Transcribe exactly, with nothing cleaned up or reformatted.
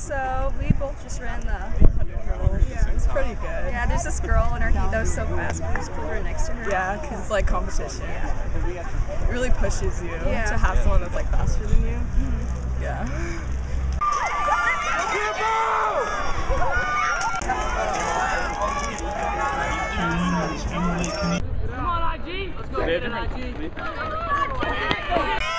So we both just ran the one hundred hurdles. Yeah, it's pretty good. Yeah, there's this girl in our heat that was so fast. We just pulled her next to her. Yeah, because it's like competition. Yeah. It really pushes you Yeah. to have someone that's like faster than you. Mm-hmm. Yeah. Come on, I G! Let's go get it, I G!